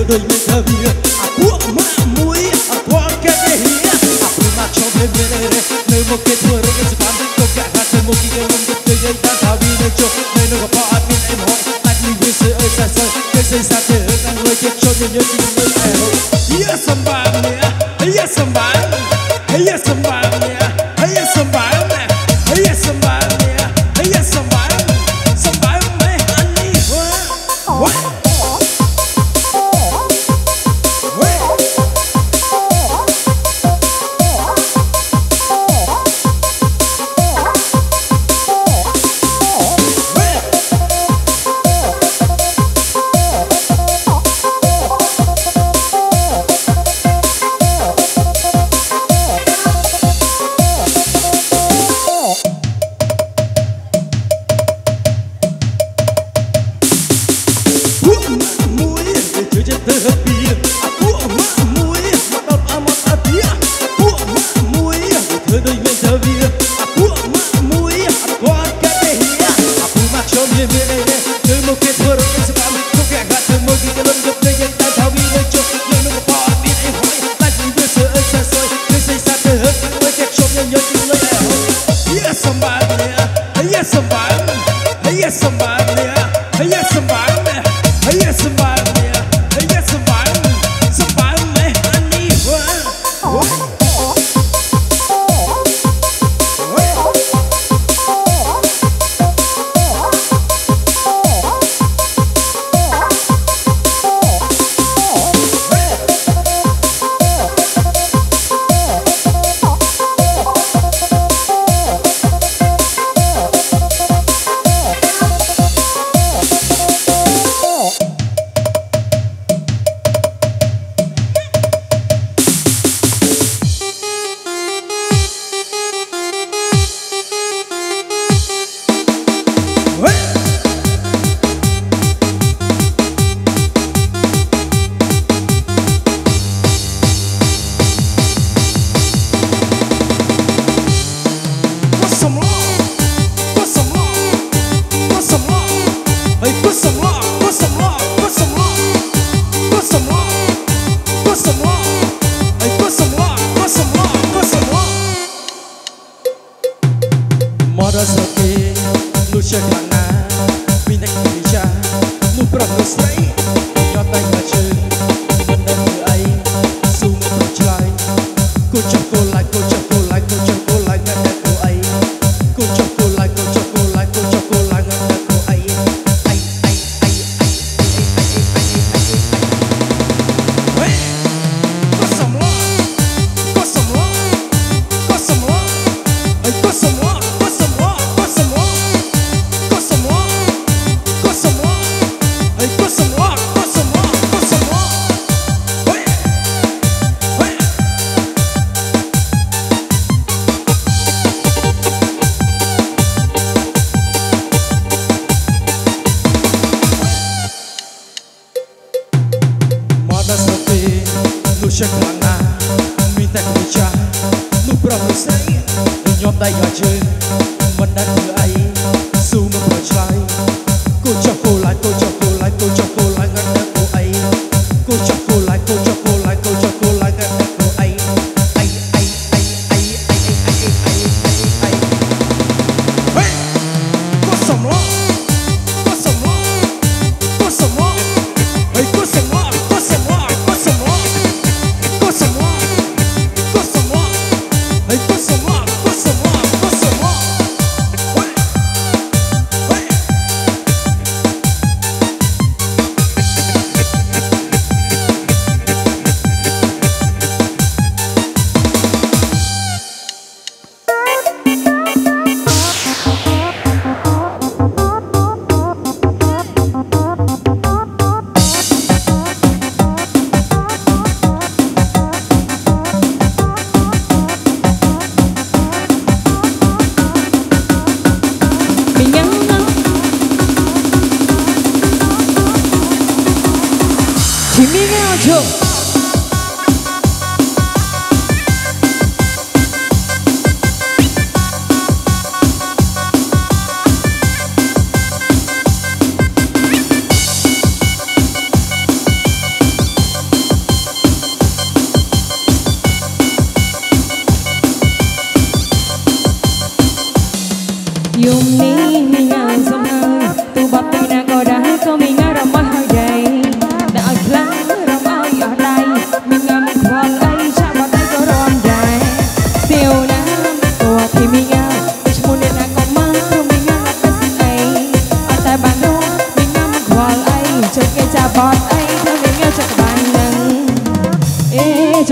thưa đôi mình thơ bia buộc má mũi qua cái này mà cho thêm về đây nơi một cái thưa rồi cái bán có cả hạt thêm một cái lông cái tươi gây ta tháo đi nơi chỗ nơi nó có bao nhiêu em hỏi anh mình biết sự ơi xa xôi cái xây xa thế đang người chết cho nhớ tình nơi ai hậu yes somebody yes somebody yes somebody yes somebody yes somebody yes somebody somebody man I need what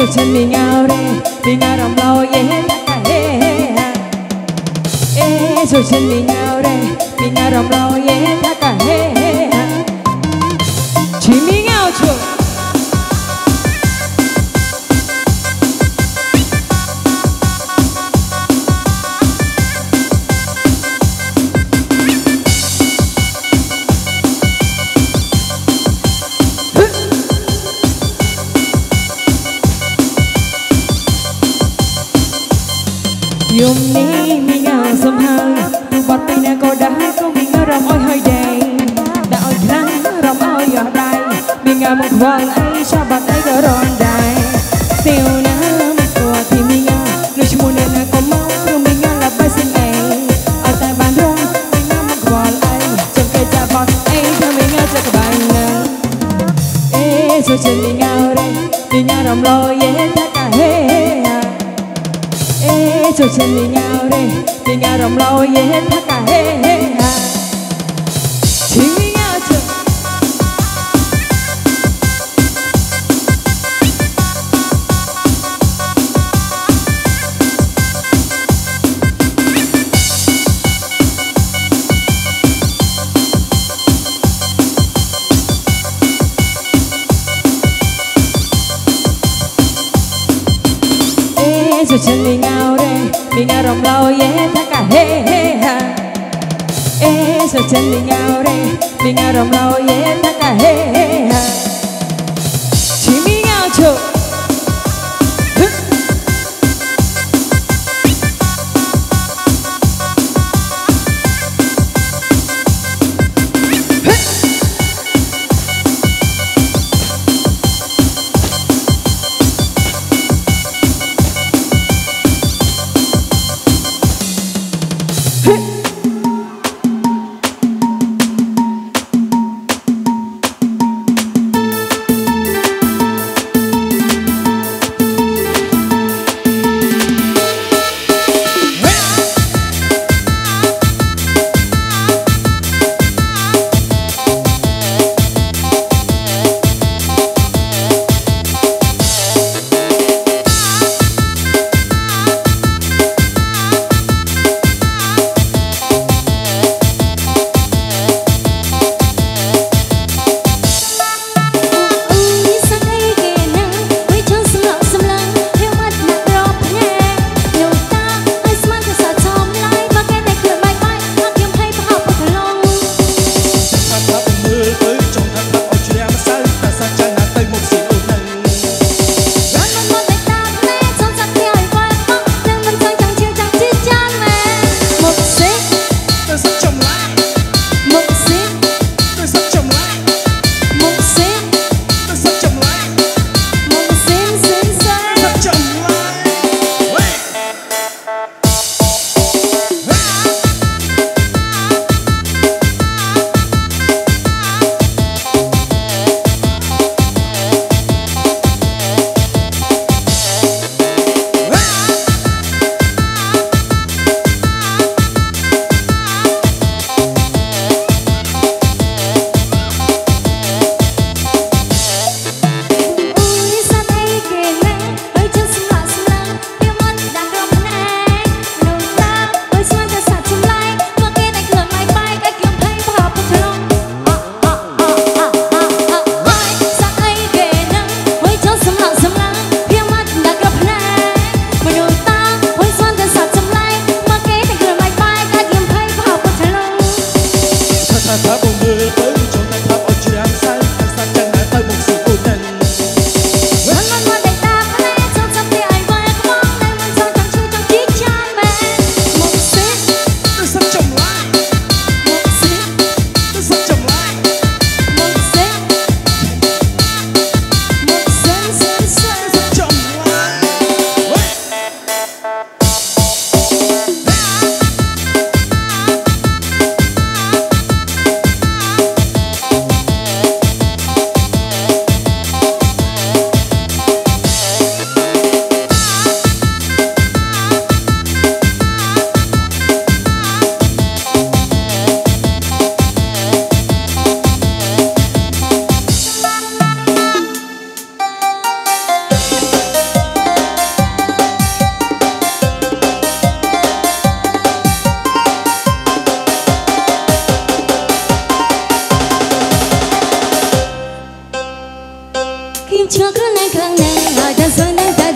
cho chân mình ngao đây mình ngao đồng lâu ye cả he cho chân mình ngao đây mình ngao đồng lâu ye cả he chỉ mình ngao chuột Yum ni mi ngao sum hang tu bát tay na ko dah ko mi ngao ram oi hơi day da oi krang ram oi yo dai mi ngao một vòng ai cha bát ai ko ron dai siêu na mi ko thì mi ngao lu chmu na na ko mau ru mi ngao la ba sin ai ở tại bàn rong mi ngao một vòng ai trong cái cha bát ai cho mi ngao cho các bạn so chân mi ngao đây mi ngao ram lo ye ta cả he cho chân mình ngao đây mình ngao đồng lâu ye hết tất cả he chỉ mình ngao chứ cho chân mình ngao đây mình ngao đồng lâu ye tất cả he cho chân mình ngao đây mình ngao đồng lâu ye tất cả he chỉ mình ngao chứ ខ្ញុំឆ្ងល់ខ្លួនឯងខ្លាំងណាស់ហើយតែសើនឹងតែ